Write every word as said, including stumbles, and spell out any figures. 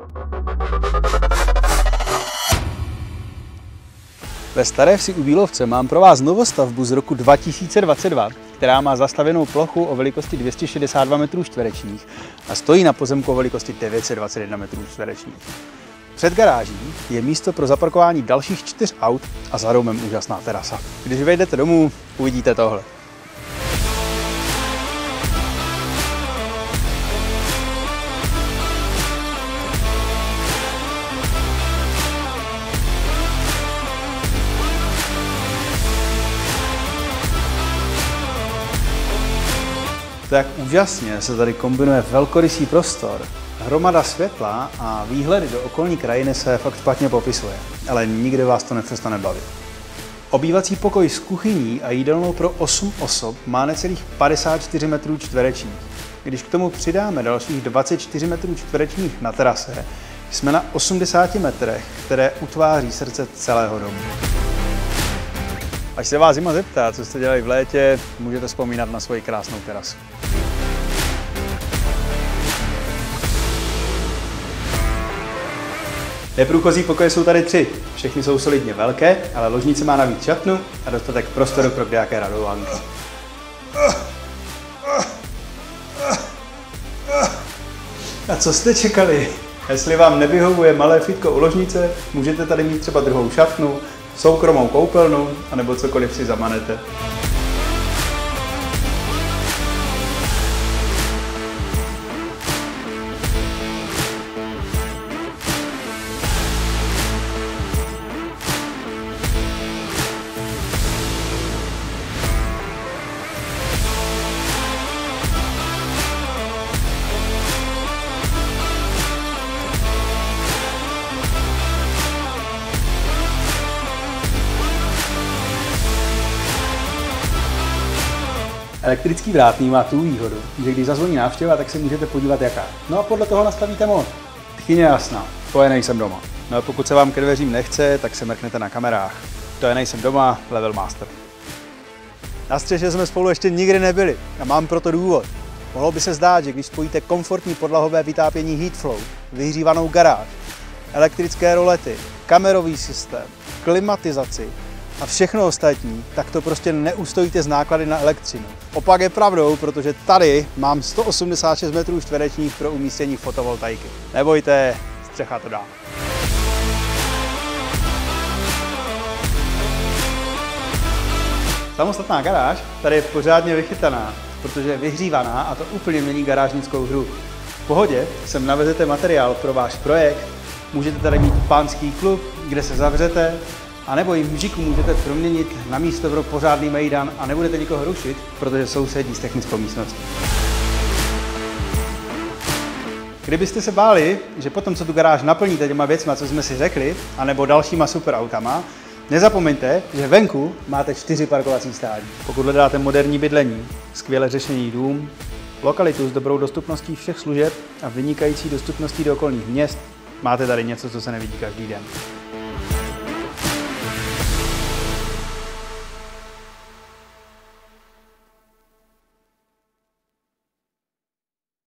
Ve Staré Vsi u Bílovce mám pro vás novostavbu z roku dva tisíce dvacet dva, která má zastavěnou plochu o velikosti dvě stě šedesát dva metrů čtverečních a stojí na pozemku o velikosti devět set dvacet jedna metrů čtverečních. Před garáží je místo pro zaparkování dalších čtyř aut a za domem úžasná terasa. Když vejdete domů, uvidíte tohle. To, jak úžasně se tady kombinuje velkorysý prostor, hromada světla a výhledy do okolní krajiny se fakt špatně popisuje, ale nikdy vás to nepřestane bavit. Obývací pokoj s kuchyní a jídelnou pro osm osob má necelých padesát čtyři metrů čtverečních. Když k tomu přidáme dalších dvacet čtyři metrů čtverečních na terase, jsme na osmdesáti metrech, které utváří srdce celého domu. Až se vás zima zeptá, co jste dělali v létě, můžete vzpomínat na svoji krásnou terasu. Neprůchozí pokoje jsou tady tři. Všechny jsou solidně velké, ale ložnice má navíc šatnu a dostatek prostoru pro kdejaké radování. A co jste čekali? Jestli vám nevyhovuje malé fitko u ložnice, můžete tady mít třeba druhou šatnu, soukromou koupelnu, anebo cokoliv si zamanete. Elektrický vrátný má tu výhodu, že když zazvoní návštěva, tak se můžete podívat jaká. No a podle toho nastavíte mod. Tchyně jasná, to je nejsem doma. No a pokud se vám ke dveřím nechce, tak se mrknete na kamerách. To je nejsem doma, level master. Na střeše jsme spolu ještě nikdy nebyli a mám proto důvod. Mohlo by se zdát, že když spojíte komfortní podlahové vytápění Heatflow, vyhřívanou garáž, elektrické rolety, kamerový systém, klimatizaci a všechno ostatní, tak to prostě neustojíte z náklady na elektřinu. Opak je pravdou, protože tady mám sto osmdesát šest metrů čtverečních pro umístění fotovoltaiky. Nebojte, střecha to dá. Samostatná garáž tady je pořádně vychytaná, protože je vyhřívaná a to úplně mění garážnickou hru. V pohodě sem navezete materiál pro váš projekt, můžete tady mít pánský klub, kde se zavřete, a nebo jim vžiku můžete proměnit na místo pro pořádný mejdan a nebudete nikoho rušit, protože sousedí s technickou místností. Kdybyste se báli, že potom, co tu garáž naplníte těma věcma, co jsme si řekli, anebo dalšíma superautama, nezapomeňte, že venku máte čtyři parkovací stání. Pokud hledáte moderní bydlení, skvěle řešený dům, lokalitu s dobrou dostupností všech služeb a vynikající dostupností do okolních měst, máte tady něco, co se nevidí každý den.